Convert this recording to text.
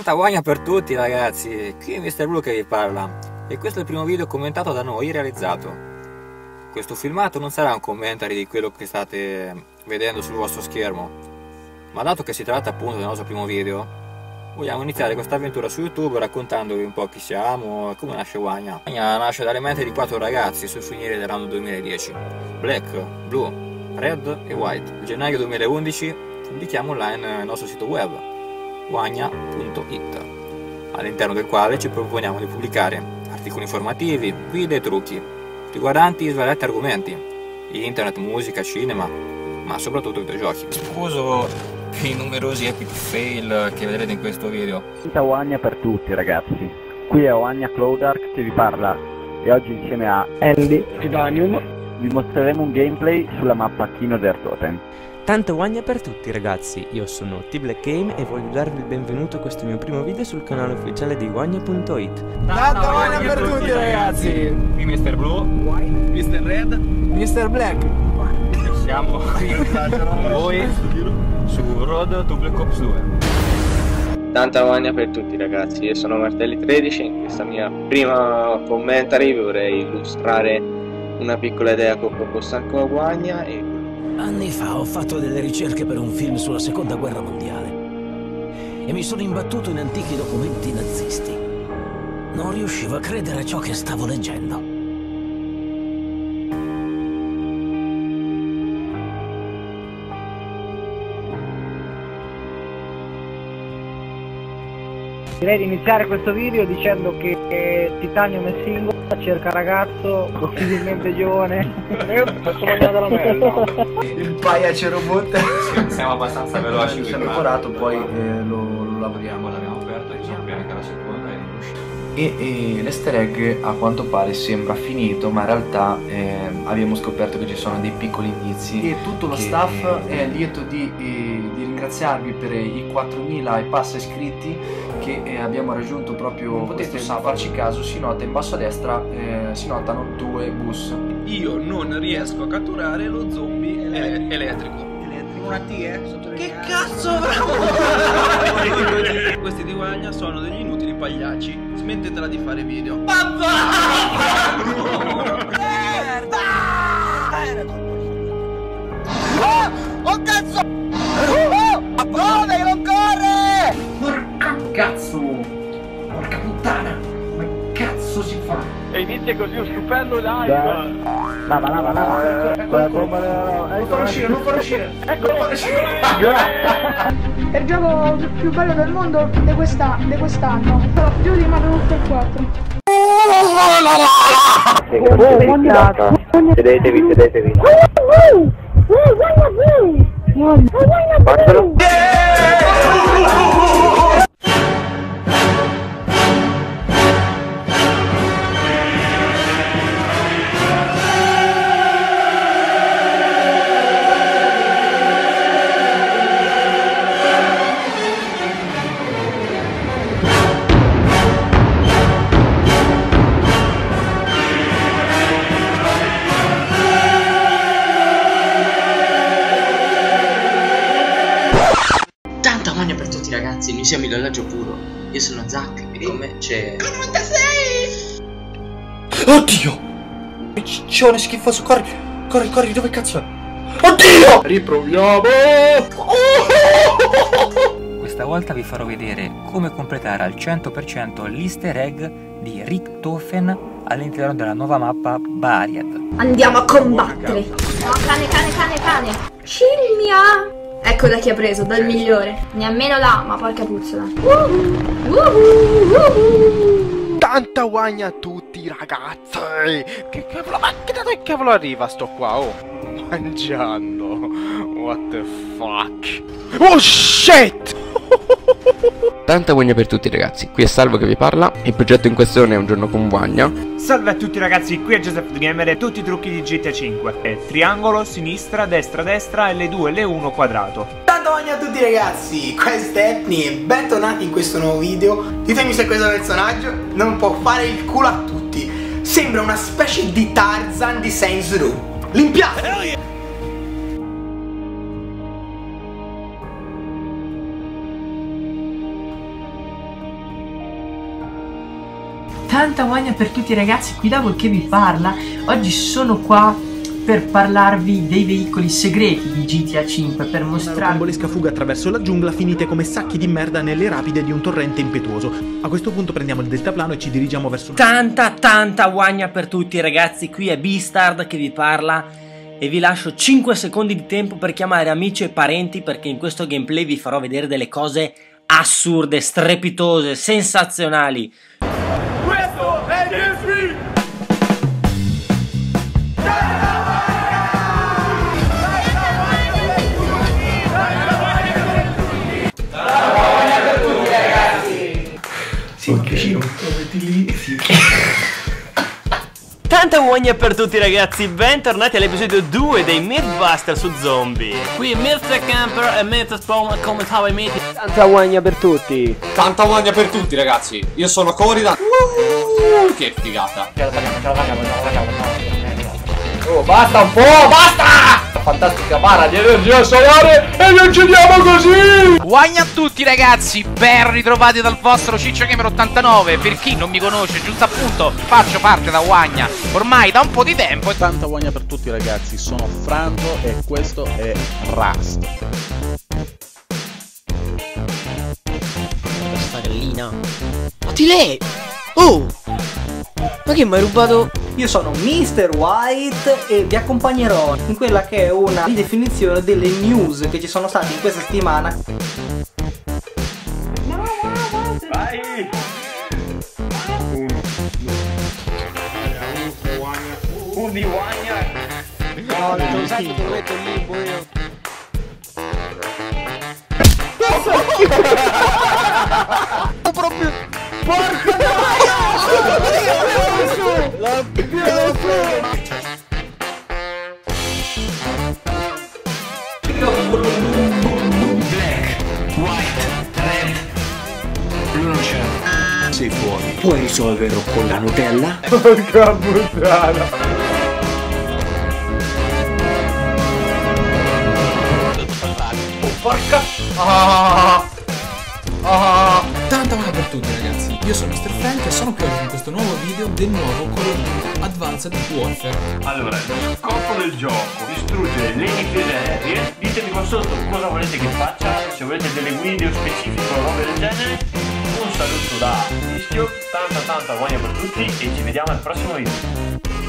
Tanta guagna per tutti ragazzi, qui è Mr. Blue che vi parla e questo è il primo video commentato da noi realizzato. Questo filmato non sarà un commentary di quello che state vedendo sul vostro schermo, ma dato che si tratta appunto del nostro primo video, vogliamo iniziare questa avventura su YouTube raccontandovi un po' chi siamo e come nasce Guagna. Guagna nasce dalle menti di 4 ragazzi sul finire dell'anno 2010, Black, Blue, Red e White. Il gennaio 2011 pubblichiamo online il nostro sito web guagna.it, all'interno del quale ci proponiamo di pubblicare articoli informativi, video e trucchi riguardanti svariati argomenti: internet, musica, cinema, ma soprattutto videogiochi. Scuso i numerosi epic fail che vedrete in questo video. Tanta guagna per tutti ragazzi, qui è Guagna Cloudark che vi parla e oggi insieme a Andy Titanium vi mostreremo un gameplay sulla mappa Kino der Toten. Tanta guagna per tutti ragazzi, io sono T-Black Game e voglio darvi il benvenuto a questo mio primo video sul canale ufficiale di guagna.it. Tanta guagna per tutti ragazzi! Qui Mr. Blue, Mr. Red, Mr. Black. siamo qui con voi su Road to Black Ops 2. Tanta guagna per tutti ragazzi, io sono Martelli13 e in questa mia prima commentary vi vorrei illustrare una piccola idea che ho proposto anche a Guagna. Anni fa ho fatto delle ricerche per un film sulla seconda guerra mondiale e mi sono imbattuto in antichi documenti nazisti. Non riuscivo a credere a ciò che stavo leggendo. Direi di iniziare questo video dicendo che Titanium è single, cerca ragazzo, possibilmente giovane. Io faccio mangiare della merda. Il pagliaccio robot. Siamo abbastanza veloci. Ci hanno decorato, poi lo lavoriamo. L'abbiamo aperto e diciamo che anche la seconda è riuscita. E l'easter egg a quanto pare sembra finito, ma in realtà abbiamo scoperto che ci sono dei piccoli indizi. E tutto lo staff è lieto di ringraziarvi per i 4.000 e passa iscritti che abbiamo raggiunto proprio. Potete farci caso, si nota in basso a destra, si notano 2 bus. Io non riesco a catturare lo zombie elettrico. Una T, Che cazzo, bravo! Questi di Guagna sono degli inutili pagliacci. Smettetela di fare video. Merda! Oh cazzo! No, devi non corre! Porca cazzo! Porca puttana! Ma cazzo si fa? E inizia così un stupendo live. Lava. Non farò uscire! Eccolo! È il gioco più bello del mondo di quest'anno. Più di Modern Warfare 4. Sedetevi. Tanta guagna per tutti ragazzi, noi siamo il villaggio puro. Io sono Zack e con me c'è... Oddio! Piccione schifoso, corri, dove cazzo è? Oddio! Riproviamo! Questa volta vi farò vedere come completare al 100% l'easter egg di Richthofen all'interno della nuova mappa Bariad. Andiamo a combattere. No, cane. Scimmia! Eccola chi ha preso, dal migliore. Nemmeno là, ma porca puzzola. Tanta guagna a tutti ragazzi! Che cavolo, ma che da dove cavolo arriva sto qua? Oh, mangiando. What the fuck? Oh shit! Tanta guagna per tutti ragazzi, qui è Salvo che vi parla. Il progetto in questione è Un giorno con Guagna. Salve a tutti ragazzi, qui è Joseph the Gamer e tutti i trucchi di GTA 5. È triangolo, sinistra, destra e L2, L1 quadrato. Tanta guagna a tutti ragazzi, questo è Epni e bentornati in questo nuovo video. Ditemi se questo personaggio non può fare il culo a tutti. Sembra una specie di Tarzan di Saints Row. L'impianto! Tanta guagna per tutti ragazzi, qui Davol che vi parla. Oggi sono qua per parlarvi dei veicoli segreti di GTA 5, per mostrarvi una rocambolesca fuga attraverso la giungla finite come sacchi di merda nelle rapide di un torrente impetuoso. A questo punto prendiamo il deltaplano e ci dirigiamo verso... Tanta guagna per tutti ragazzi, qui è Beastard che vi parla e vi lascio 5 secondi di tempo per chiamare amici e parenti, perché in questo gameplay vi farò vedere delle cose assurde, strepitose, sensazionali. Questo è Gameplay! Sì, vicino, metti lì e si... Tanta guagna per tutti ragazzi, bentornati all'episodio 2 dei Mythbuster su zombie. Qui Mr. Camper e Mr. Spawn come stava i miti. Tanta guagna per tutti. Tanta guagna per tutti ragazzi, io sono Corida. Che figata. Oh, basta un po', basta! Fantastica bara di energia solare e li uccidiamo così! Guagna a tutti ragazzi, ben ritrovati dal vostro Ciccio Gamer 89. Per chi non mi conosce, giusto appunto, faccio parte da Guagna ormai da un po' di tempo. Tanta guagna per tutti ragazzi, sono Franco e questo è Rust. Questa gallina. Ma ti lei! Oh! Ma che mi hai rubato? Io sono Mr. White e vi accompagnerò in quella che è una ridefinizione delle news che ci sono state in questa settimana. Vai! Un di guagna! No, lo sai che te lo metto in limbo io. Proprio... Porca la Black, white, red, blu non c'è. Sei fuori. Puoi risolverlo con la Nutella? Porca puttana! Porca... Tanta guagna per tutti ragazzi, io sono Mr. Frank e sono qui oggi con questo nuovo video del nuovo Call of Duty Advanced Warfare. Allora, lo scopo del gioco, distruggere le difese aeree. Ditemi qua sotto cosa volete che faccia, se volete delle guide specifiche o robe del genere. Un saluto da Mischio, tanta guagna per tutti e ci vediamo al prossimo video.